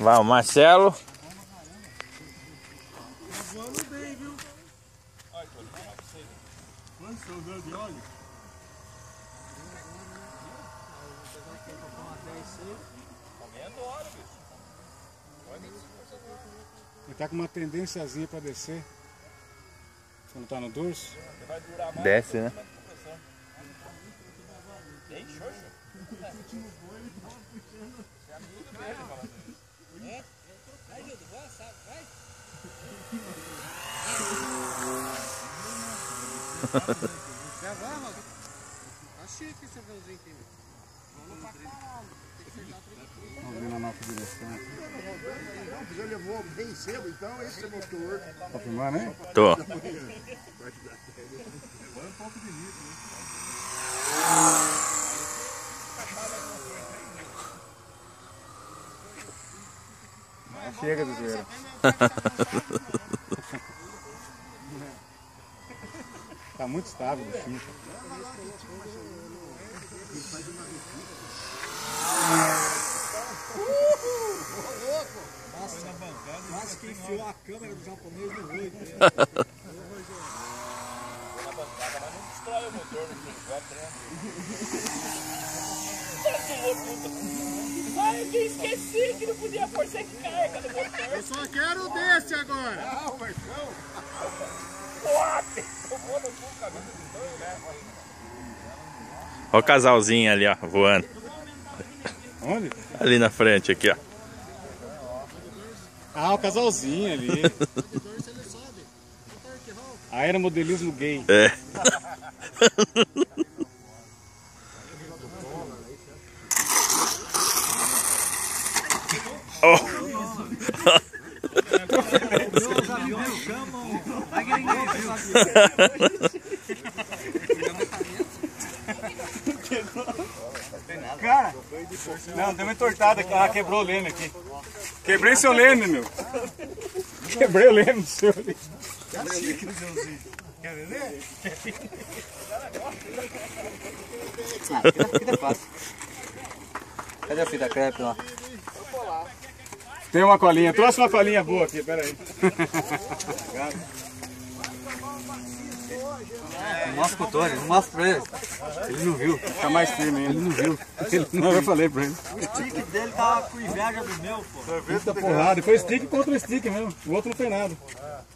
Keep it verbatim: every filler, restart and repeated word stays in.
Vai o Marcelo. Voando bem, viu? Quantos são usando de óleo? Comendo óleo, bicho. Ele tá com uma tendênciazinha pra descer. Quando tá no dorso. Desce, né? Tem xoxo? Você é amigo dele, falando isso. É? Vai, Gildo, vai, sabe, vai. Já vai, mano. Tá chique esse aviãozinho aqui, meu. Vamos pra caralho. Tem que acertar três. Vamos ver na nossa direção. Não, você levou bem cedo, então esse é o motor. Tá filmando, hein? Tô. Agora um pouco de litro, né? Chega do zoeira. Tá muito estável o bichinho. Nossa, quase que enfiou a câmera do japonês no olho. Na bancada, mas não destrói o motor no helicóptero, né? Ai, eu esqueci que não podia pôr sem carga no motor. Eu só quero desse agora. Ah, Marcão! What? Tomou no cu, cabeça de dois, né? Olha o casalzinho ali, ó, voando. Onde? Ali na frente, aqui, ó. Ah, o casalzinho ali. Aeromodelismo gay. É. Oh. Os aviões chamam. Cara, não, deu uma entortada aqui. Ah, quebrou o leme aqui. Quebrei seu leme, meu. Quebrei o leme do seu ali. Quer ver? Ah, aqui tá fácil. Cadê a fita crepe lá? Tem uma colinha, trouxe uma colinha boa aqui, pera aí. Não mostra pro Tony, não mostra pra ele. Ele não viu, tá mais firme ainda. Ele não viu. Ele não, eu falei pra ele. O stick dele tava com inveja do meu, pô. Eita porrada, foi stick contra stick mesmo. O outro não tem nada.